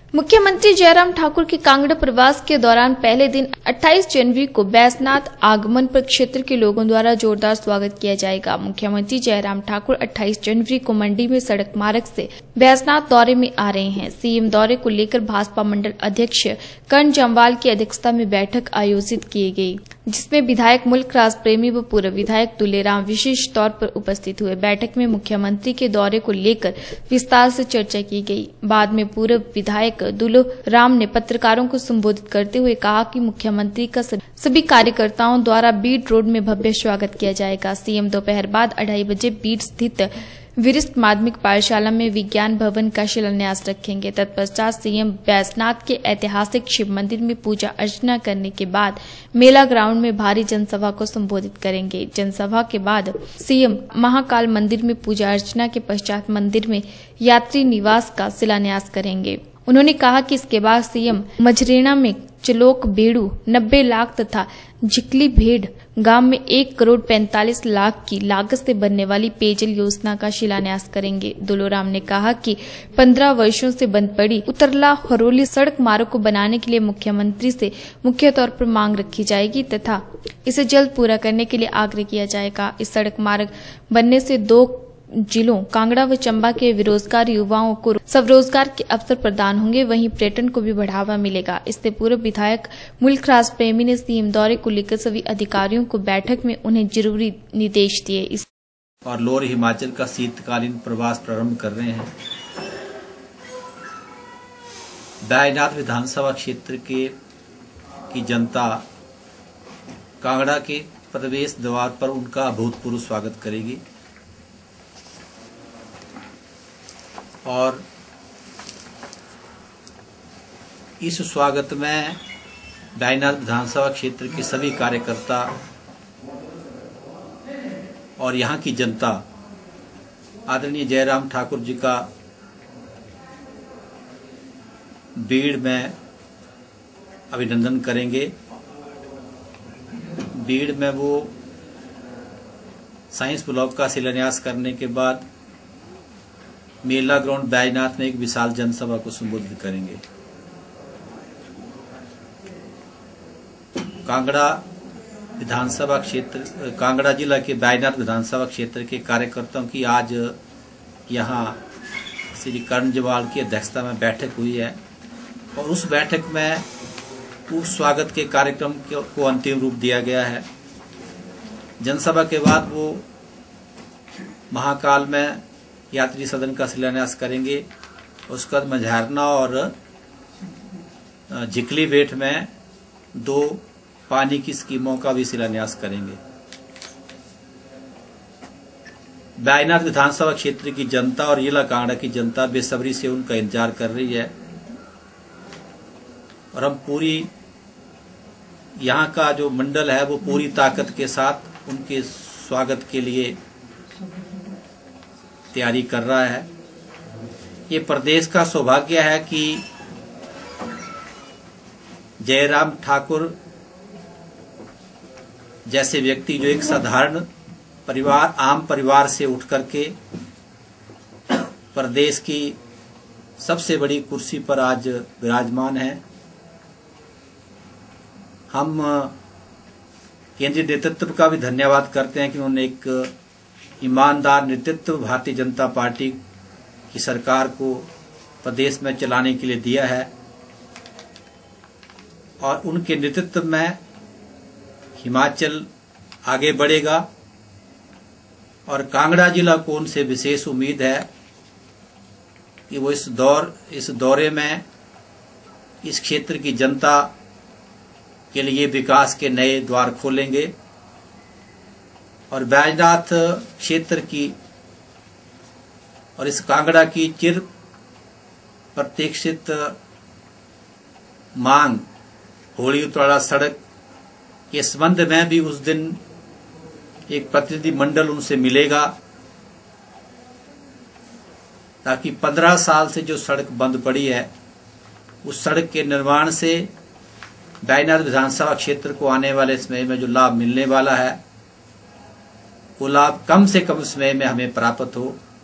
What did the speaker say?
मुख्यमंत्री जयराम ठाकुर के कांगड़ा प्रवास के दौरान पहले दिन 28 जनवरी को बैजनाथ आगमन पर क्षेत्र के लोगों द्वारा जोरदार स्वागत किया जाएगा। मुख्यमंत्री जयराम ठाकुर 28 जनवरी को मंडी में सड़क मार्ग से बैजनाथ दौरे में आ रहे हैं। सीएम दौरे को लेकर भाजपा मंडल अध्यक्ष कर्ण जम्वाल की अध्यक्षता में बैठक आयोजित की गई, जिसमें विधायक मुल्क राज प्रेमी व पूर्व विधायक दुलेराम विशेष तौर पर उपस्थित हुए। बैठक में मुख्यमंत्री के दौरे को लेकर विस्तार से चर्चा की गई। बाद में पूर्व विधायक दुलेराम ने पत्रकारों को संबोधित करते हुए कहा कि मुख्यमंत्री का सभी कार्यकर्ताओं द्वारा बीड रोड में भव्य स्वागत किया जाएगा। सीएम दोपहर बाद 2:30 बजे बीड स्थित वरिष्ठ माध्यमिक पाठशाला में विज्ञान भवन का शिलान्यास रखेंगे। तत्पश्चात सीएम बैजनाथ के ऐतिहासिक शिव मंदिर में पूजा अर्चना करने के बाद मेला ग्राउंड में भारी जनसभा को संबोधित करेंगे। जनसभा के बाद सीएम महाकाल मंदिर में पूजा अर्चना के पश्चात मंदिर में यात्री निवास का शिलान्यास करेंगे। उन्होंने कहा कि इसके बाद सीएम मझरेना में चलोक बेड़ू 90 लाख तथा झिकली भेड़ गांव में 1,45,00,000 की लागत से बनने वाली पेयजल योजना का शिलान्यास करेंगे। दुलेराम ने कहा कि 15 वर्षों से बंद पड़ी उतरला हरोली सड़क मार्ग को बनाने के लिए मुख्यमंत्री से मुख्य तौर पर मांग रखी जाएगी तथा इसे जल्द पूरा करने के लिए आग्रह किया जाएगा। इस सड़क मार्ग बनने से 2 जिलों कांगड़ा व चंबा के बेरोजगार युवाओं को स्वरोजगार के अवसर प्रदान होंगे, वहीं पर्यटन को भी बढ़ावा मिलेगा। इससे पूर्व विधायक मुल्क राज प्रेमी ने सीएम दौरे को लेकर सभी अधिकारियों को बैठक में उन्हें जरूरी निर्देश दिए। और लोअर हिमाचल का शीतकालीन प्रवास प्रारंभ कर रहे हैं। बैजनाथ विधानसभा क्षेत्र की जनता कांगड़ा के प्रवेश द्वार पर उनका अभूतपूर्व स्वागत करेगी और इस स्वागत में बैजनाथ विधानसभा क्षेत्र के सभी कार्यकर्ता और यहाँ की जनता आदरणीय जयराम ठाकुर जी का बीड़ में अभिनंदन करेंगे। बीड़ में वो साइंस ब्लॉक का शिलान्यास करने के बाद मेला ग्राउंड बैजनाथ में एक विशाल जनसभा को संबोधित करेंगे। कांगड़ा विधानसभा क्षेत्र कांगड़ा जिला के बैजनाथ विधानसभा क्षेत्र के कार्यकर्ताओं की आज यहाँ श्री कर्ण जम्वाल की अध्यक्षता में बैठक हुई है और उस बैठक में पूर्व स्वागत के कार्यक्रम को अंतिम रूप दिया गया है। जनसभा के बाद वो महाकाल में यात्री सदन का शिलान्यास करेंगे। उसके बाद मझारना और झिकली बेट में 2 पानी की स्कीमों का भी शिलान्यास करेंगे। बैजनाथ विधानसभा क्षेत्र की जनता और जिला कांगड़ा की जनता बेसब्री से उनका इंतजार कर रही है और हम पूरी यहाँ का जो मंडल है वो पूरी ताकत के साथ उनके स्वागत के लिए तैयारी कर रहा है। ये प्रदेश का सौभाग्य है कि जयराम ठाकुर जैसे व्यक्ति जो एक साधारण परिवार आम परिवार से उठ करके प्रदेश की सबसे बड़ी कुर्सी पर आज विराजमान है। हम केंद्रीय नेतृत्व का भी धन्यवाद करते हैं कि उन्होंने एक ईमानदार नेतृत्व भारतीय जनता पार्टी की सरकार को प्रदेश में चलाने के लिए दिया है और उनके नेतृत्व में हिमाचल आगे बढ़ेगा और कांगड़ा जिला को उनसे विशेष उम्मीद है कि वो इस दौरे में इस क्षेत्र की जनता के लिए विकास के नए द्वार खोलेंगे और बैजनाथ क्षेत्र की और इस कांगड़ा की चिर प्रतीक्षित मांग होली उतराला सड़क के संबंध में भी उस दिन एक प्रतिनिधि मंडल उनसे मिलेगा ताकि 15 साल से जो सड़क बंद पड़ी है उस सड़क के निर्माण से बैजनाथ विधानसभा क्षेत्र को आने वाले समय में जो लाभ मिलने वाला है वो लाभ कम से कम समय में हमें प्राप्त हो।